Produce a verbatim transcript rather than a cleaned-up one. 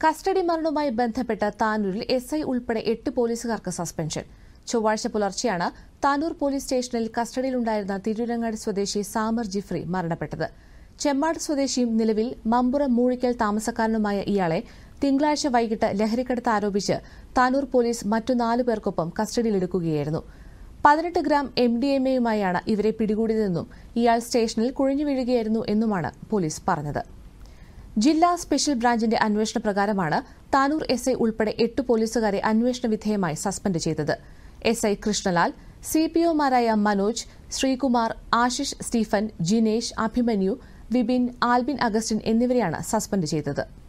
Custody മരണവുമായി ബന്ധപ്പെട്ട് താനൂരിൽ S I ഉൾപ്പെടെ എട്ട് പോലീസുകാർക്ക് സസ്പെൻഷൻ. ചൊവ്വാഴ്ച പുലർച്ചെയാണ് താനൂർ പോലീസ് സ്റ്റേഷനിൽ കസ്റ്റഡിയിലുണ്ടായിരുന്ന തിരൂരങ്ങാടി സ്വദേശി സാമർ ജിഫ്രി മരണപ്പെട്ടത്. ചെമ്മാട് സ്വദേശിയും നിലവിൽ മമ്പുറം മൂഴിക്കൽ താമസക്കാരനുമായ ഇയാളെ തിങ്കളാഴ്ച വൈകിട്ട് ലഹരിക്കടത്ത് ആരോപിച്ച് താനൂർ പോലീസ് മറ്റു നാലു പേർക്കൊപ്പം കസ്റ്റഡിയിലെടുക്കുകയായിരുന്നു. പതിനെട്ട് ഗ്രാം എം ഡി എം എയുമായാണ് ഇവരെ പിടികൂടിയതെന്നും ഇയാൾ സ്റ്റേഷനിൽ കുഴിഞ്ഞു വീഴുകയായിരുന്നു എന്നുമാണ് പോലീസ് പറഞ്ഞത്. ജില്ലാ സ്പെഷ്യൽ ബ്രാഞ്ചിന്റെ അന്വേഷണ പ്രകാരമാണ് താനൂർ എസ് ഐ ഉൾപ്പെടെ എട്ട് പോലീസുകാരെ അന്വേഷണ വിധേയമായി സസ്പെൻഡ് ചെയ്തത്. S I Krishnalal, C P ഒമാരായ Manoj, Sreekumar, Ashish Stephen, Jinesh, Abhimanyu, Vipin, Albin Augustine എന്നിവരെയാണ് സസ്പെൻഡ് ചെയ്തത്.